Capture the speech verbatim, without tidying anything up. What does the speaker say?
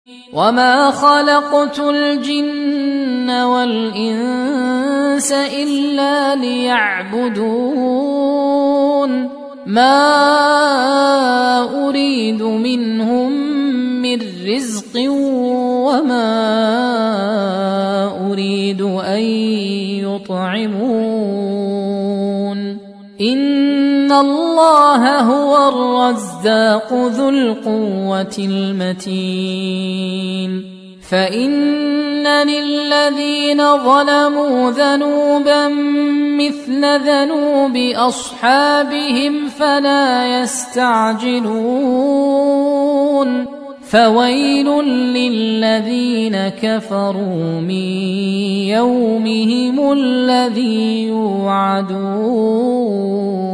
وما خلقت الجن والإنس إلا ليعبدون ما أريد منهم من رزق وما أريد أن يطعمون إن الله هو الرزاق ذو القوة المتين فإن للذين ظلموا ذنوبا مثل ذنوب أصحابهم فلا يستعجلون فويل للذين كفروا من يومهم الذي يوعدون.